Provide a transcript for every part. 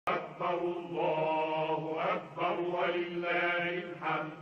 أكبر الله أكبر ولله الحمد.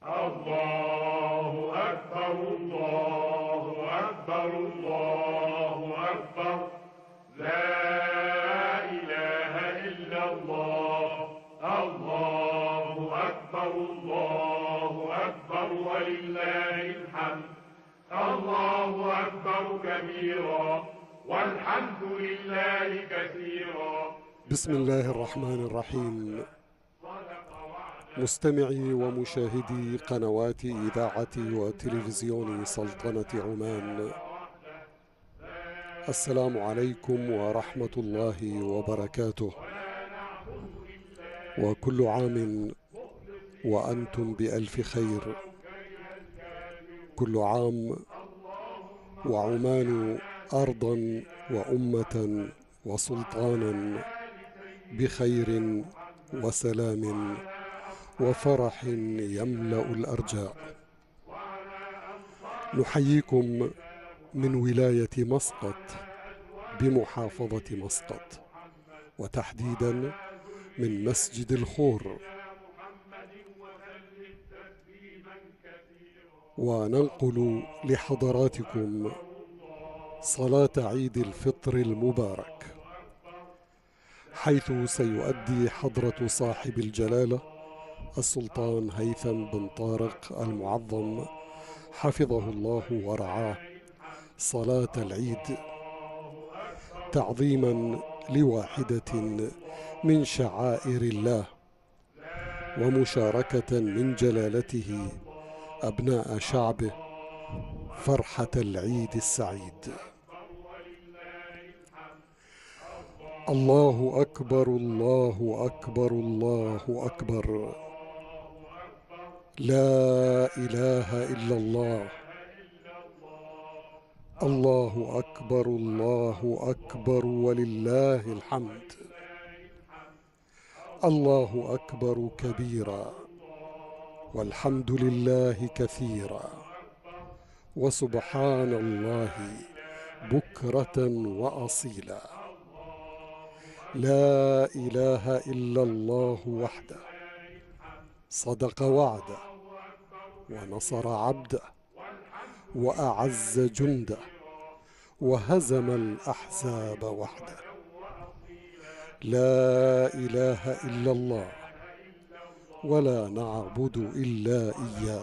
الله أكبر الله أكبر الله أكبر. لا إله إلا الله. الله أكبر الله أكبر ولله الحمد. الله أكبر كبيرا والحمد لله كثيرا. بسم الله الرحمن الرحيم. مستمعي ومشاهدي قنوات إذاعة وتلفزيون سلطنة عمان، السلام عليكم ورحمة الله وبركاته، وكل عام وأنتم بألف خير. كل عام وعمان أرضا وأمة وسلطانا بخير وسلام وفرح يملأ الأرجاء. نحييكم من ولاية مسقط بمحافظة مسقط، وتحديدا من مسجد الخور، وننقل لحضراتكم صلاة عيد الفطر المبارك، حيث سيؤدي حضرة صاحب الجلالة السلطان هيثم بن طارق المعظم حفظه الله ورعاه صلاة العيد، تعظيما لواحدة من شعائر الله، ومشاركة من جلالته أبناء شعبه فرحة العيد السعيد. الله أكبر الله أكبر الله أكبر. لا إله إلا الله. الله أكبر الله أكبر ولله الحمد. الله أكبر كبيرا والحمد لله كثيرا وسبحان الله بكرة وأصيلا. لا إله إلا الله وحده، صدق وعده ونصر عبده وأعز جنده وهزم الأحزاب وحده. لا إله إلا الله ولا نعبد إلا إياه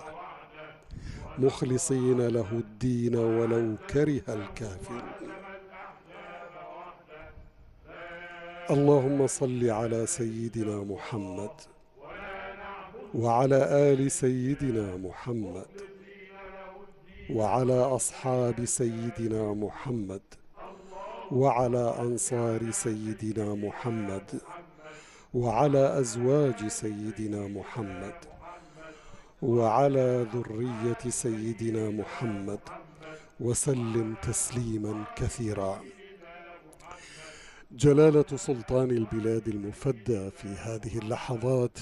مخلصين له الدين ولو كره الكافرون. اللهم صل على سيدنا محمد وعلى آل سيدنا محمد وعلى أصحاب سيدنا محمد وعلى أنصار سيدنا محمد وعلى أزواج سيدنا محمد وعلى ذرية سيدنا محمد وسلم تسليما كثيرا. جلالة سلطان البلاد المفدى في هذه اللحظات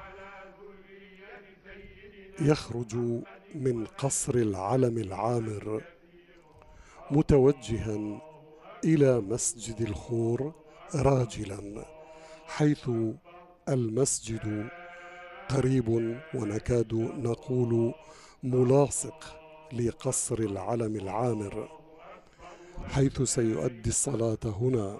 يخرج من قصر العلم العامر متوجها إلى مسجد الخور راجلا، حيث المسجد قريب ونكاد نقول ملاصق لقصر العلم العامر، حيث سيؤدي الصلاة هنا.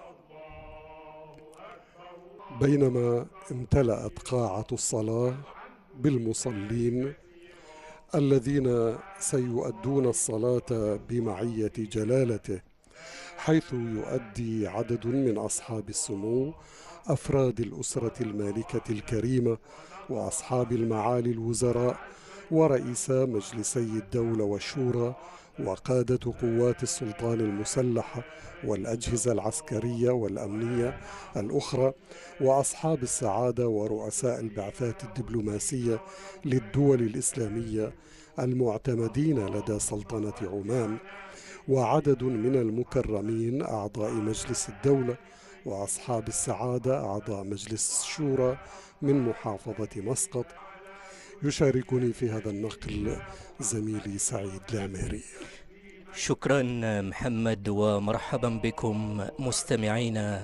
بينما امتلأت قاعة الصلاة بالمصلين الذين سيؤدون الصلاة بمعية جلالته، حيث يؤدي عدد من أصحاب السمو، أفراد الأسرة المالكة الكريمة وأصحاب المعالي الوزراء ورئيسا مجلسي الدولة والشورى وقادة قوات السلطان المسلحة والأجهزة العسكرية والأمنية الأخرى وأصحاب السعادة ورؤساء البعثات الدبلوماسية للدول الإسلامية المعتمدين لدى سلطنة عمان، وعدد من المكرمين أعضاء مجلس الدولة وأصحاب السعادة أعضاء مجلس الشورى من محافظة مسقط. يشاركني في هذا النقل زميلي سعيد العميري. شكرا محمد، ومرحبا بكم مستمعينا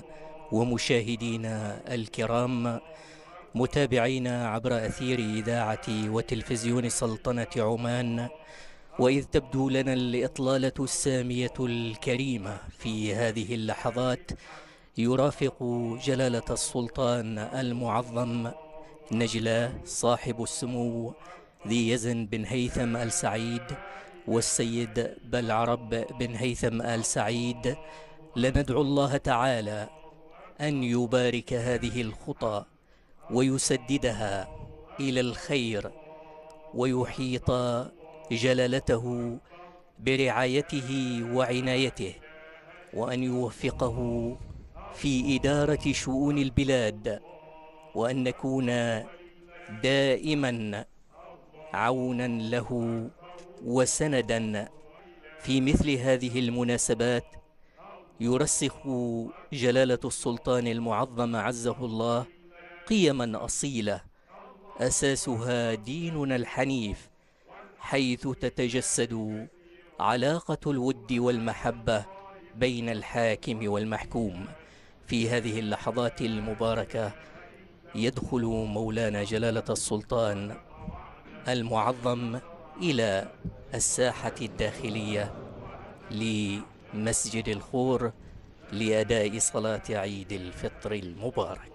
ومشاهدينا الكرام، متابعينا عبر أثير إذاعة وتلفزيون سلطنة عمان، وإذ تبدو لنا الإطلالة السامية الكريمة في هذه اللحظات، يرافق جلالة السلطان المعظم نجلاه صاحب السمو ذي يزن بن هيثم آل سعيد والسيد بلعرب بن هيثم آل سعيد، لندعو الله تعالى أن يبارك هذه الخطى ويسددها إلى الخير، ويحيط جلالته برعايته وعنايته، وأن يوفقه في إدارة شؤون البلاد، وأن نكون دائما عونا له وسندا في مثل هذه المناسبات. يرسخ جلالة السلطان المعظم عزه الله قيما أصيلة أساسها ديننا الحنيف، حيث تتجسد علاقة الود والمحبة بين الحاكم والمحكوم. في هذه اللحظات المباركة يدخل مولانا جلالة السلطان المعظم إلى الساحة الداخلية لمسجد الخور لأداء صلاة عيد الفطر المبارك.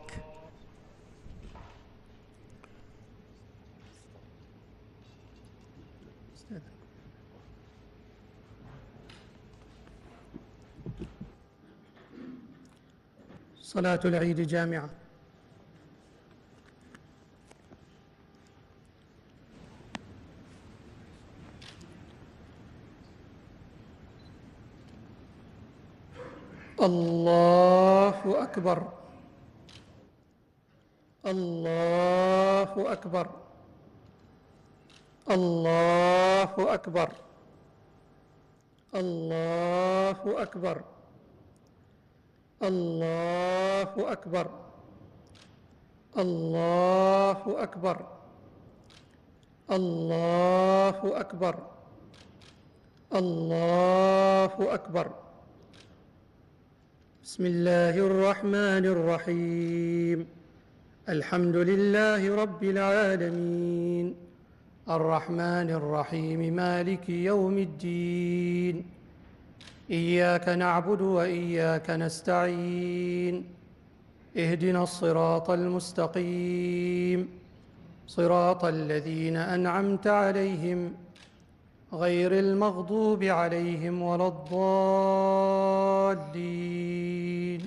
صلاة العيد جامعة. الله أكبر، الله أكبر، الله أكبر، الله أكبر، الله أكبر، الله أكبر، الله أكبر، الله أكبر. بسم الله الرحمن الرحيم. الحمد لله رب العالمين، الرحمن الرحيم، مالك يوم الدين. إياك نعبد وإياك نستعين، اهدنا الصراط المستقيم، صراط الذين أنعمت عليهم غير المغضوب عليهم ولا الضالين.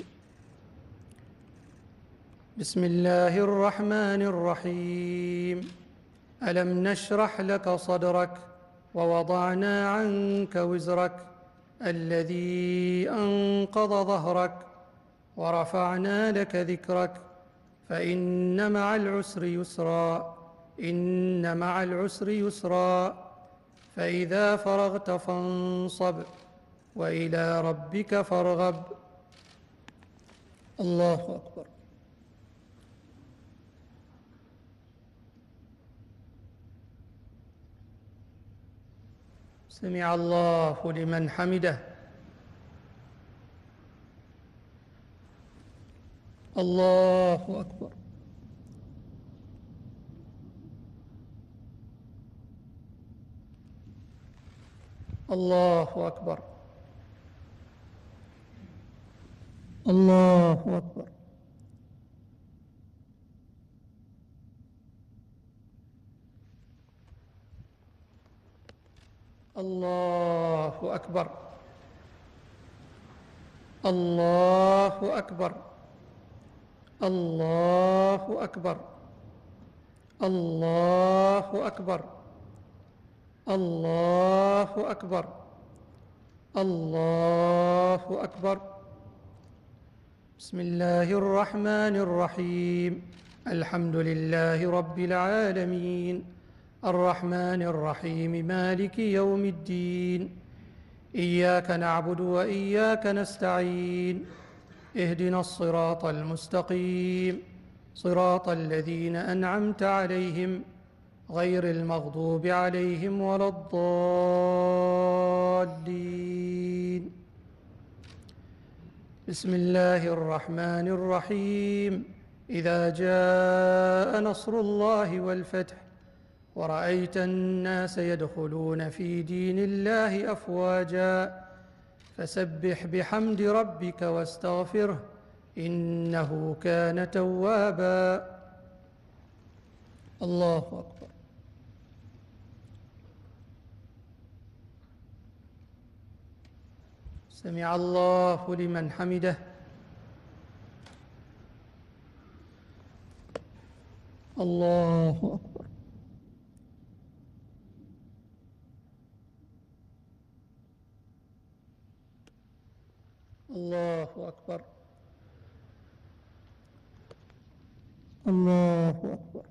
بسم الله الرحمن الرحيم. ألم نشرح لك صدرك ووضعنا عنك وزرك الذي أنقض ظهرك ورفعنا لك ذكرك فإن مع العسر يسرا، إن مع العسر يسرا، فإذا فرغت فانصب وإلى ربك فارغب. الله أكبر. سمع الله لمن حمده. الله أكبر. الله أكبر. الله أكبر. الله أكبر. الله أكبر. الله أكبر. الله أكبر. الله أكبر. الله أكبر. بسم الله الرحمن الرحيم. الحمد لله رب العالمين، الرحمن الرحيم، مالك يوم الدين. إياك نعبد وإياك نستعين، اهدنا الصراط المستقيم، صراط الذين أنعمت عليهم غير المغضوب عليهم ولا الضالين. بسم الله الرحمن الرحيم. إذا جاء نصر الله والفتح ورأيت الناس يدخلون في دين الله أفواجا فسبح بحمد ربك واستغفره إنه كان توابا. الله أكبر. سمع الله لمن حمده. الله أكبر. الله أكبر. الله أكبر.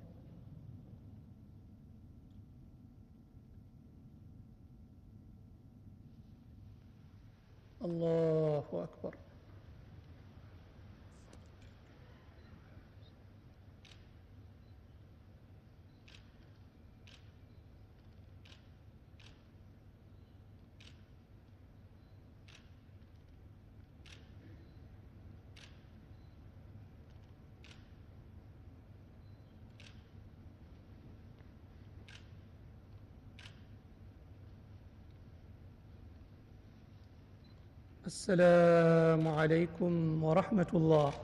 الله أكبر. السلام عليكم ورحمة الله.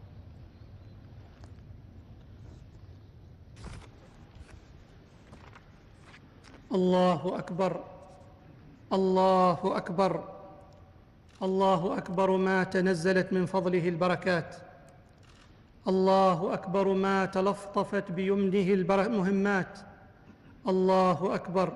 الله أكبر. الله أكبر. الله أكبر ما تنزلت من فضله البركات. الله أكبر ما تلفظت بيمنه المهمات. الله أكبر.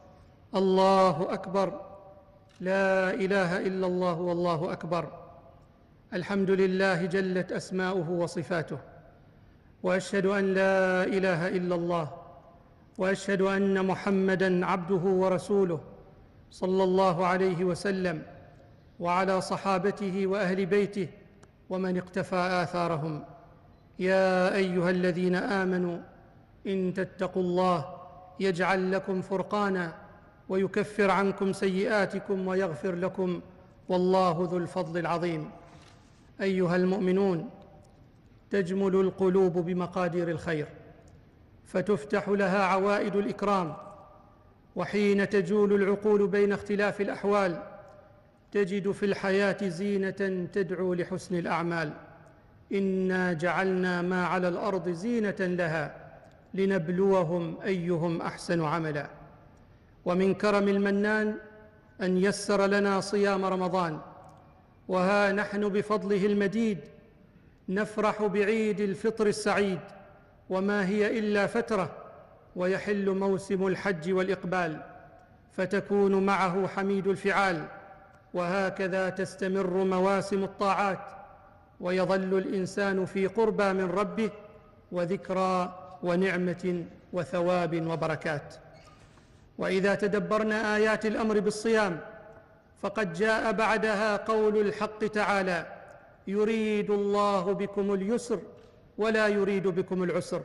الله أكبر. لا إله إلا الله والله أكبر. الحمد لله جلت أسماؤه وصفاته، وأشهد أن لا إله إلا الله، وأشهد أن محمدًا عبده ورسوله صلى الله عليه وسلم، وعلى صحابته وأهل بيته ومن اقتفى آثارهم. يا أيها الذين آمنوا إن تتقوا الله يجعل لكم فرقانا ويكفر عنكم سيئاتكم ويغفر لكم والله ذو الفضل العظيم. أيها المؤمنون، تجمل القلوب بمقادير الخير فتفتح لها عوائد الإكرام، وحين تجول العقول بين اختلاف الأحوال تجد في الحياة زينة تدعو لحسن الأعمال. إنا جعلنا ما على الأرض زينة لها لنبلوهم أيهم أحسن عملا. ومن كرم المنان أن يسر لنا صيام رمضان، وها نحن بفضله المديد نفرح بعيد الفطر السعيد، وما هي إلا فترة ويحل موسم الحج والإقبال، فتكون معه حميد الفعال، وهكذا تستمر مواسم الطاعات، ويظل الإنسان في قربى من ربه وذكرى ونعمة وثواب وبركات. وإذا تدبرنا آيات الأمر بالصيام فقد جاء بعدها قول الحق تعالى: يريد الله بكم اليسر ولا يريد بكم العسر،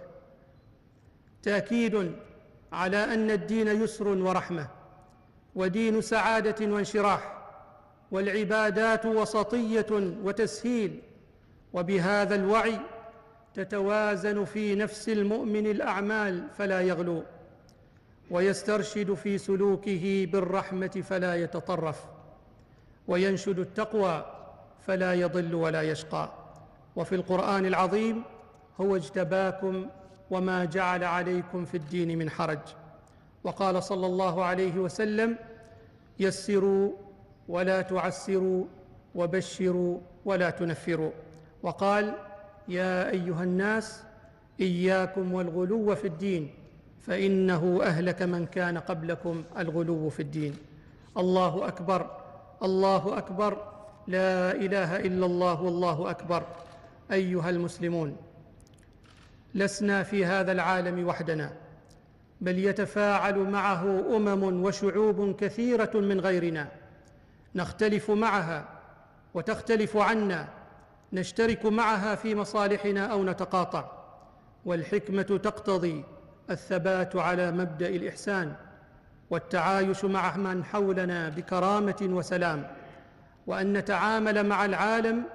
تأكيد على أن الدين يسر ورحمة، ودين سعادة وانشراح، والعبادات وسطية وتسهيل. وبهذا الوعي تتوازن في نفس المؤمن الأعمال فلا يغلو، ويسترشد في سلوكه بالرحمة فلا يتطرف، وينشد التقوى فلا يضل ولا يشقى. وفي القرآن العظيم: هو اجتباكم وما جعل عليكم في الدين من حرج. وقال صلى الله عليه وسلم: يسروا ولا تعسروا وبشروا ولا تنفروا. وقال: يا أيها الناس إياكم والغلو في الدين فإنه أهلك من كان قبلكم الغلو في الدين. الله أكبر. الله أكبر. لا إله إلا الله والله أكبر. أيها المسلمون، لسنا في هذا العالم وحدنا، بل يتفاعل معه وشعوب كثيرة من غيرنا، نختلف معها وتختلف عنا، نشترك معها في مصالحنا أو نتقاطع، والحكمة تقتضي الثبات على مبدأ الإحسان والتعايش مع من حولنا بكرامة وسلام، وأن نتعامل مع العالم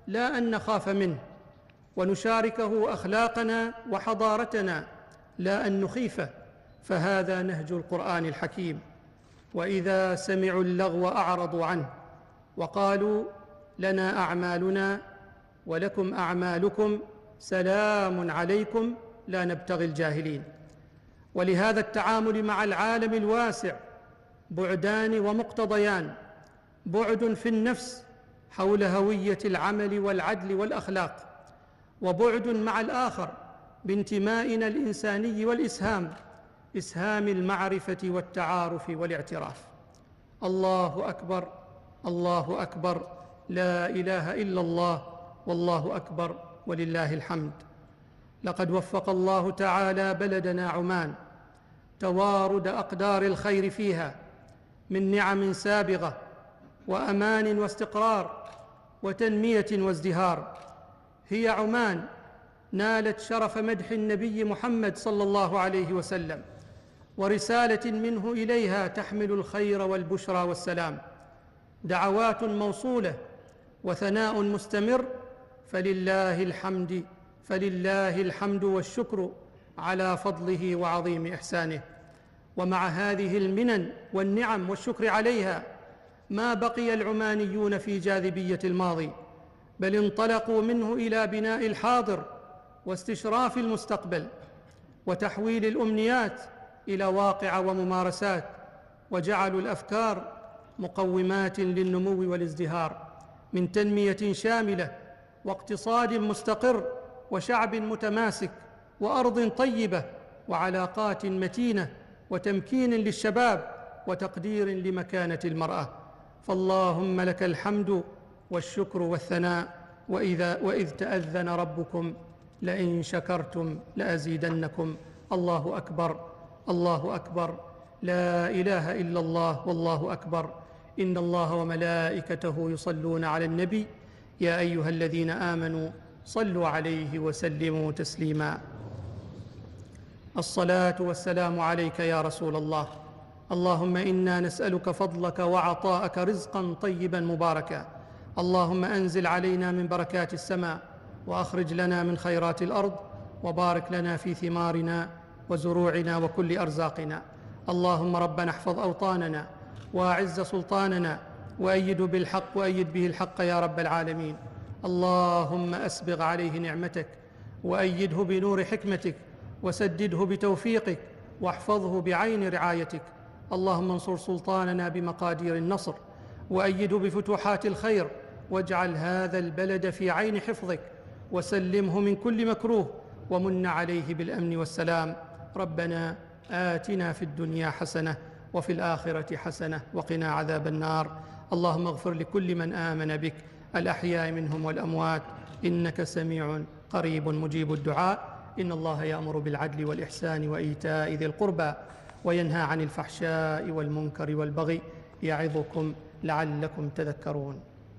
لا أن نخاف منه، ونشاركه أخلاقنا وحضارتنا لا أن نخيفه، فهذا نهج القرآن الحكيم. وإذا سمعوا اللغو أعرضوا عنه وقالوا لنا أعمالنا ولكم أعمالكم سلام عليكم لا نبتغي الجاهلين. ولهذا التعامل مع العالم الواسع بعدان ومقتضيان: بعد في النفس حول هوية العمل والعدل والأخلاق، وبعد مع الآخر بانتمائنا الإنساني إسهام المعرفة والتعارف والاعتراف. الله أكبر، الله أكبر، لا إله إلا الله، والله أكبر ولله الحمد. لقد وفق الله تعالى بلدنا عمان توارد أقدار الخير فيها من نعم سابغة وأمان واستقرار وتنمية وازدهار. هي عمان نالت شرف مدح النبي محمد صلى الله عليه وسلم، ورسالة منه إليها تحمل الخير والبشرى والسلام. دعوات موصولة وثناء مستمر، فلله الحمد والشكر على فضله وعظيم إحسانه. ومع هذه المنن والنعم والشكر عليها ما بقي العمانيون في جاذبية الماضي، بل انطلقوا منه إلى بناء الحاضر واستشراف المستقبل وتحويل الأمنيات إلى واقع وممارسات، وجعلوا الأفكار مقومات للنمو والازدهار من تنمية شاملة واقتصاد مستقر وشعب متماسك وأرض طيبة وعلاقات متينة وتمكين للشباب وتقدير لمكانة المرأة. فاللهم لك الحمد والشكر والثناء. وإذ تأذن ربكم لئن شكرتم لأزيدنكم. الله أكبر، الله أكبر، لا إله إلا الله، والله أكبر. إن الله وملائكته يصلون على النبي يا أيها الذين آمنوا صلوا عليه وسلموا تسليما. الصلاة والسلام عليك يا رسول الله. اللهم إنا نسألك فضلك وعطاءك رزقا طيبا مباركا. اللهم أنزل علينا من بركات السماء، وأخرج لنا من خيرات الأرض، وبارك لنا في ثمارنا وزروعنا وكل أرزاقنا. اللهم ربنا احفظ أوطاننا وأعز سلطاننا وأيد به الحق يا رب العالمين. اللهم أسبغ عليه نعمتك وأيده بنور حكمتك وسدده بتوفيقك واحفظه بعين رعايتك. اللهم انصر سلطاننا بمقادير النصر وأيده بفتوحات الخير، واجعل هذا البلد في عين حفظك وسلمه من كل مكروه ومن عليه بالأمن والسلام. ربنا آتنا في الدنيا حسنة وفي الآخرة حسنة وقنا عذاب النار. اللهم اغفر لكل من آمن بك الأحياء منهم والأموات، إنك سميع قريب مجيب الدعاء. إن الله يأمر بالعدل والإحسان وإيتاء ذي القربى وينهى عن الفحشاء والمنكر والبغي يعظكم لعلكم تذكرون.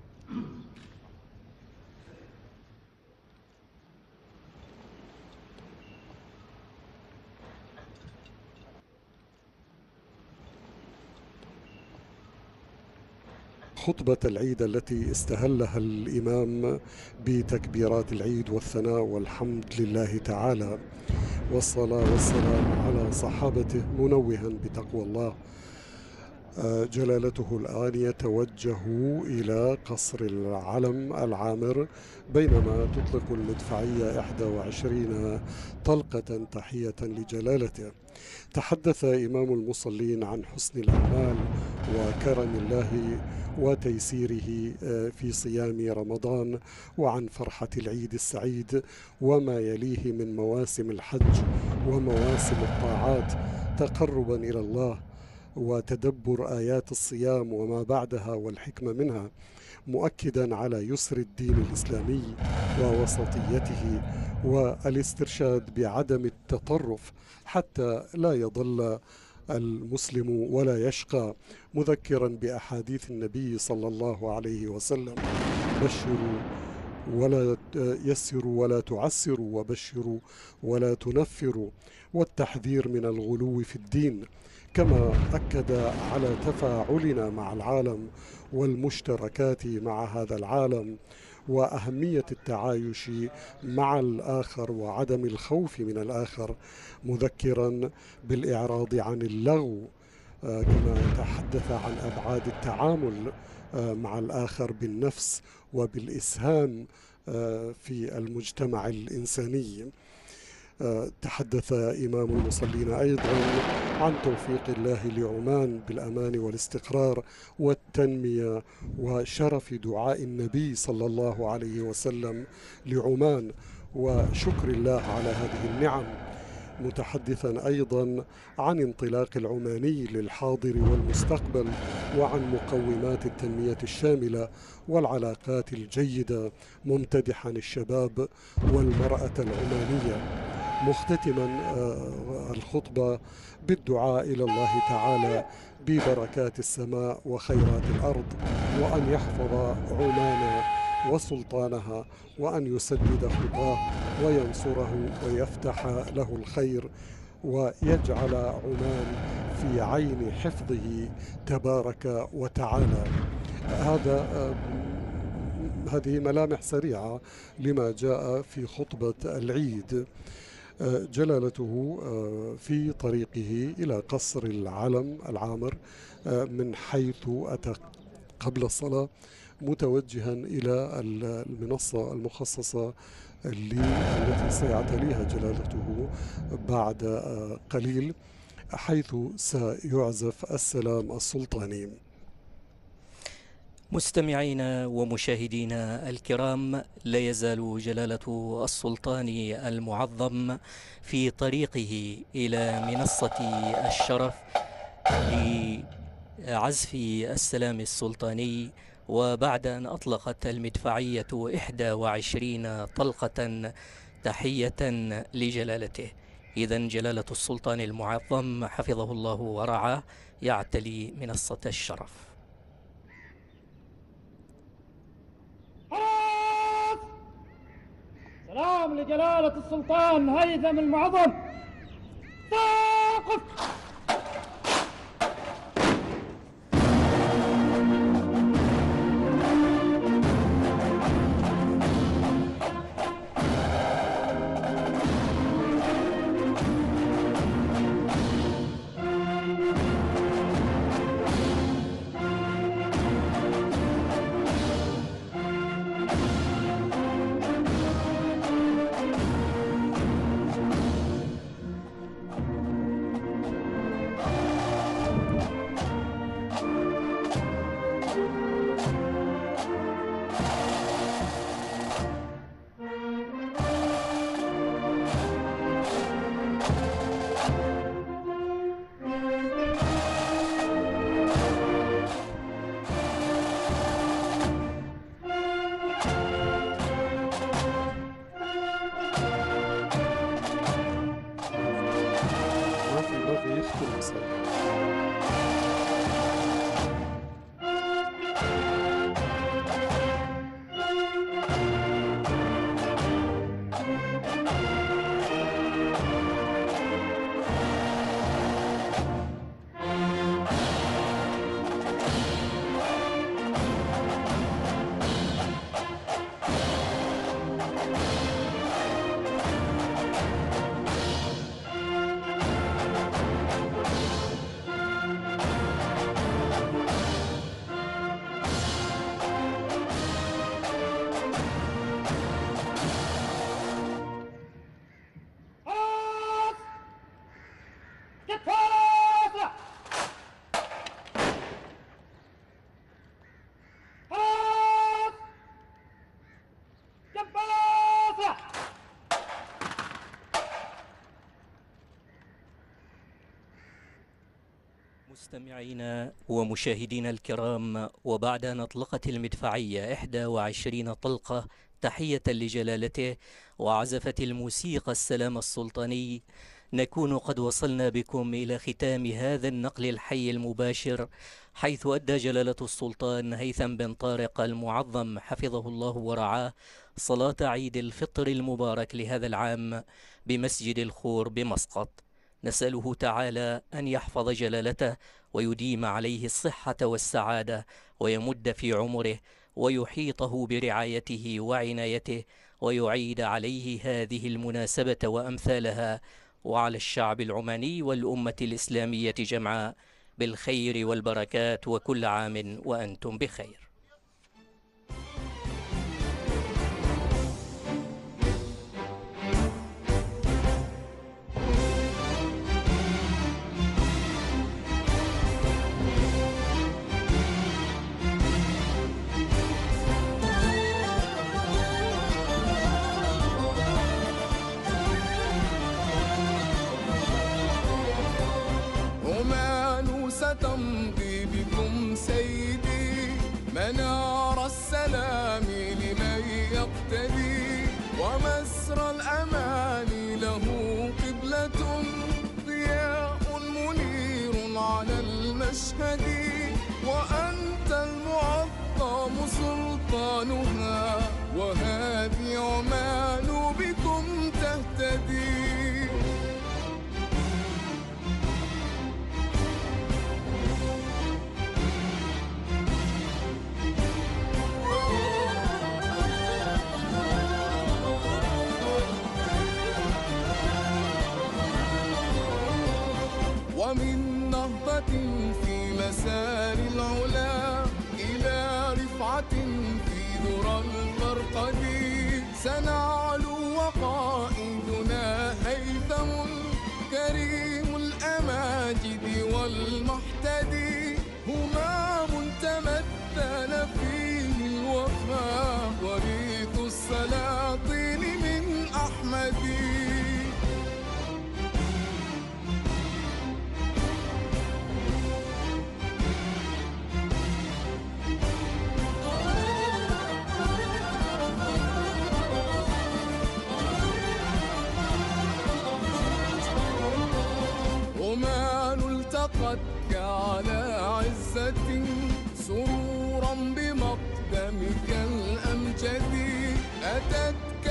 خطبة العيد التي استهلها الإمام بتكبيرات العيد والثناء والحمد لله تعالى، والصلاة والسلام على صحابته، منوها بتقوى الله. جلالته الآن يتوجه إلى قصر العلم العامر، بينما تطلق المدفعية 21 طلقة تحية لجلالته. تحدث إمام المصلين عن حسن الأعمال وكرم الله وتيسيره في صيام رمضان، وعن فرحة العيد السعيد وما يليه من مواسم الحج ومواسم الطاعات تقربا إلى الله، وتدبر آيات الصيام وما بعدها والحكمة منها، مؤكدا على يسر الدين الإسلامي ووسطيته والاسترشاد بعدم التطرف حتى لا يضل المسلم ولا يشقى، مذكرا بأحاديث النبي صلى الله عليه وسلم: بشروا ولا يسروا ولا تعسروا، وبشروا ولا تنفروا، والتحذير من الغلو في الدين، كما أكد على تفاعلنا مع العالم والمشتركات مع هذا العالم، وأهمية التعايش مع الآخر وعدم الخوف من الآخر، مذكرا بالإعراض عن اللغو، كما تحدث عن أبعاد التعامل مع الآخر بالنفس وبالإسهام في المجتمع الإنساني. تحدث إمام المصلين أيضا عن توفيق الله لعمان بالأمان والاستقرار والتنمية وشرف دعاء النبي صلى الله عليه وسلم لعمان وشكر الله على هذه النعم، متحدثا أيضا عن انطلاق العماني للحاضر والمستقبل وعن مقومات التنمية الشاملة والعلاقات الجيدة، ممتدحا الشباب والمرأة العمانية، مختتما الخطبة بالدعاء إلى الله تعالى ببركات السماء وخيرات الأرض، وأن يحفظ عمان وسلطانها، وأن يسدد خطاه وينصره ويفتح له الخير ويجعل عمان في عين حفظه تبارك وتعالى. هذه ملامح سريعة لما جاء في خطبة العيد. جلالته في طريقه إلى قصر العلم العامر من حيث أتى قبل الصلاة، متوجها إلى المنصة المخصصة التي سيعتليها جلالته بعد قليل، حيث سيعزف السلام السلطاني. مستمعينا ومشاهدينا الكرام، لا يزال جلالة السلطان المعظم في طريقه إلى منصة الشرف لعزف السلام السلطاني، وبعد أن أطلقت المدفعية 21 طلقة تحية لجلالته. إذن جلالة السلطان المعظم حفظه الله ورعاه يعتلي منصة الشرف. سلام لجلالة السلطان هيثم المعظم. توقف. مستمعينا ومشاهدينا الكرام، وبعد أن أطلقت المدفعية 21 طلقة تحية لجلالته وعزفت الموسيقى السلام السلطاني، نكون قد وصلنا بكم إلى ختام هذا النقل الحي المباشر، حيث أدى جلالة السلطان هيثم بن طارق المعظم حفظه الله ورعاه صلاة عيد الفطر المبارك لهذا العام بمسجد الخور بمسقط. نسأله تعالى أن يحفظ جلالته ويديم عليه الصحة والسعادة ويمد في عمره، ويحيطه برعايته وعنايته، ويعيد عليه هذه المناسبة وأمثالها وعلى الشعب العماني والأمة الإسلامية جمعاء بالخير والبركات، وكل عام وأنتم بخير. عمان ستمضي بكم سيدي منار السلام لمن يقتدي، ومسرى الأمان له قبلة ضياء منير على المشهد، وأنت المعظم سلطانها، وهذه عمان بكم تهتدي. ومن نهضة في مسار العلا إلى رفعة في ذرى الفرقد، سنعلو وقائدنا هيثم كريم الأماجد والمحتدي، همام تمثل فيه الوفاء وريث السلاطين من أحمد. عمان التقت على عزة سرورا بمقدمك الأمجد، أتت